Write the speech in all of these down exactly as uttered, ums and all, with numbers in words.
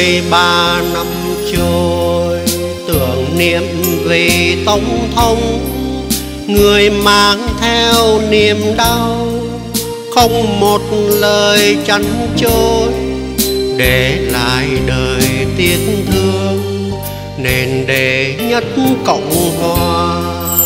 mười ba năm trôi, tưởng niệm về Tổng thống, người mang theo niềm đau, không một lời chăn trôi, để lại đời tiếc thương nền đệ nhất Cộng hòa.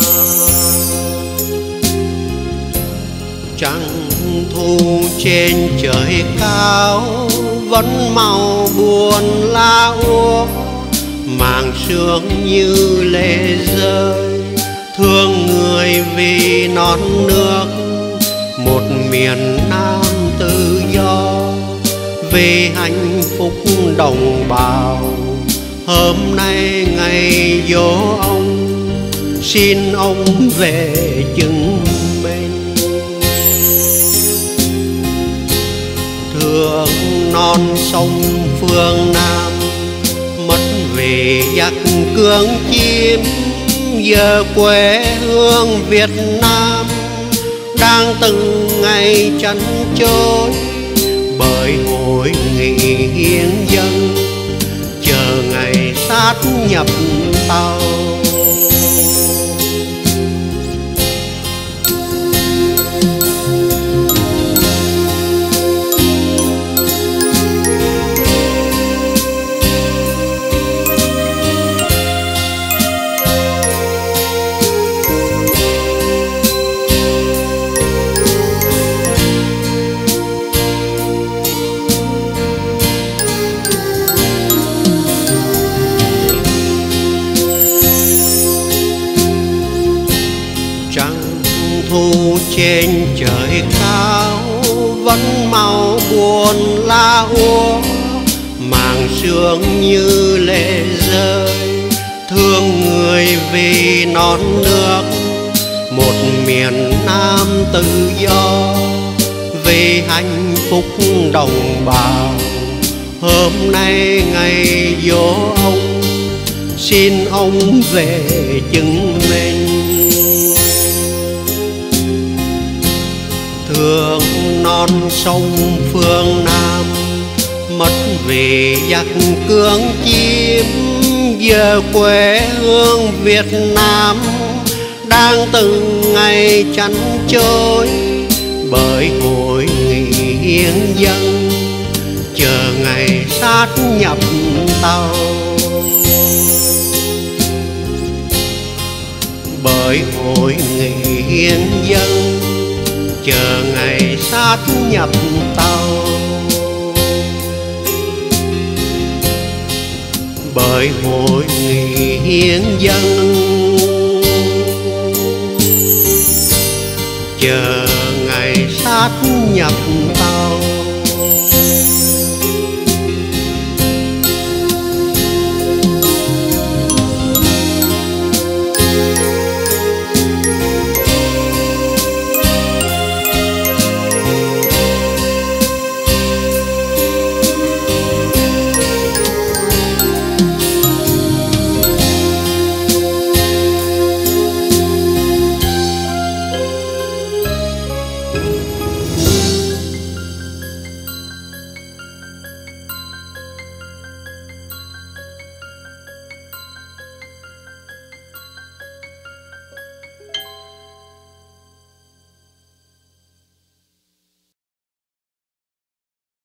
Trăng thu trên trời cao vẫn màu buồn la úa, màng sương như lệ rơi, thương người vì non nước, một miền Nam tự do, vì hạnh phúc đồng bào. Hôm nay ngày dỗ ông, xin ông về chứng minh. Thương non sông phương Nam, mất vì giặc cưỡng chiếm, giờ quê hương Việt Nam đang từng ngày chăn trôi, bởi hội nghị hiến dân chờ ngày sát nhập tàu. Thu trên trời cao vẫn màu buồn la úa, màng sương như lệ rơi, thương người vì non nước, một miền Nam tự do, vì hạnh phúc đồng bào. Hôm nay ngày dỗ ông, xin ông về chứng minh. Thương non sông phương Nam, mất vì giặc cưỡng chiếm, giờ quê hương Việt Nam đang từng ngày chăn trôi, bởi hội nghị hiến dân chờ ngày sát nhập tàu. Bởi hội nghị hiến dân chờ ngày sát nhập tàu, bởi hội nghị hiến dân chờ ngày sát nhập